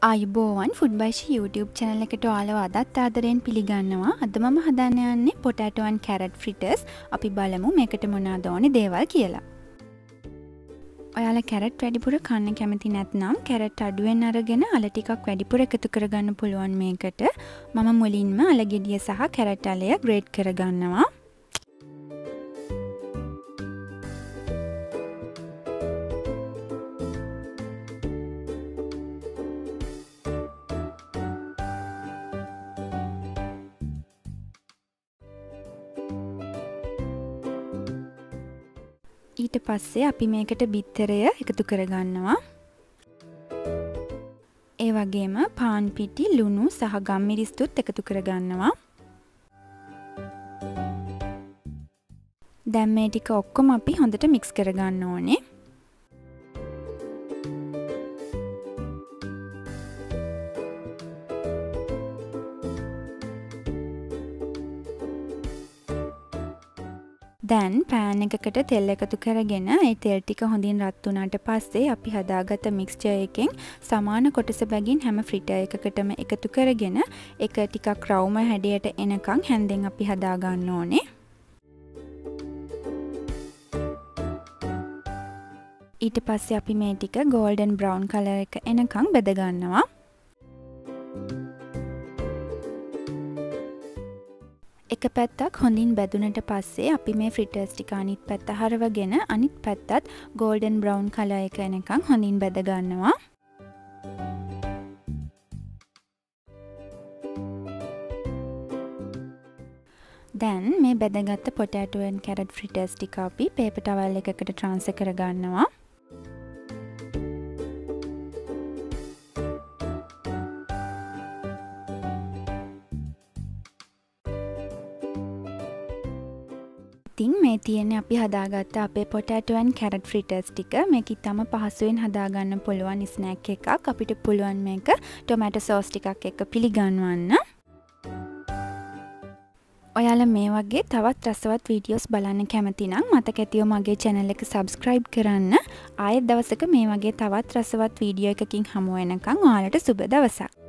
ආයුබෝවන් food බයිෂ් YouTube channel එකට ඔයාලව අදත් ආදරයෙන් පිළිගන්නවා. අද මම හදන්න යන්නේ potato and carrot fritters. අපි බලමු මේකට මොනවද ඕනේ දේවල් කියලා. ඔයාලා carrot වැඩිපුර කන්න කැමති නැත්නම් carrot අඩුවෙන් අරගෙන අල ටිකක් වැඩිපුර එකතු කරගන්න පුළුවන් මේකට. මම මුලින්ම අල ගෙඩිය සහ carrot අලය grate කරගන්නවා. ඊට පස්සේ අපි මේකට බිත්තරය එකතු කරගන්නවා. ඒ වගේම පාන් පිටි, ලුණු සහ ගම්මිරිස්තුත් එකතු කරගන්නවා. දැන් මේ ටික ඔක්කොම අපි හොඳට මික්ස් කරගන්න ඕනේ. දැන් පෑන් එකකට තෙල් එකතු කරගෙන ඒ තෙල් ටික හොඳින් රත් වුණාට පස්සේ අපි හදාගත්ත මික්ස්චර් එකෙන් සමාන කොටස බැගින් හැම ෆ්‍රිටර් එකකටම එකතු කරගෙන ඒක ටිකක් රවුම හැඩයට එනකන් හැන්දෙන් අපි හදා ගන්න ඕනේ. ඊට පස්සේ අපි මේ ටික golden brown color එක එනකන් බෙද ගන්නවා. එක පැත්තක් හොඳින් බැදුනට පස්සේ අපි මේ ෆ්‍රිටර්ස් ටික අනිත් පැත්ත හරවගෙන අනිත් පැත්තත් golden brown color එක එනකන් හොඳින් බැද ගන්නවා. දැන් මේ බැදගත්ත potato and carrot fritters ටික අපි paper towel එකකට transfer කර ගන්නවා. ඉතින් මේ තියෙන්නේ අපි හදාගත්ත අපේ potato and carrot fritters ටික. මේක ඉතාම පහසුවෙන් හදාගන්න පුළුවන් ස්නැක් එකක්. අපිට පුළුවන් මේක tomato sauce ටිකක් එක්ක පිළිගන්වන්න. ඔයාලා මේ වගේ තවත් රසවත් වීඩියෝස් බලන්න කැමති නම් මතක ඇතිව මගේ channel එක subscribe කරන්න. ආයෙත් දවසක මේ වගේ තවත් රසවත් වීඩියෝ එකකින් හමු වෙනකන් ඔයාලට සුබ දවසක්.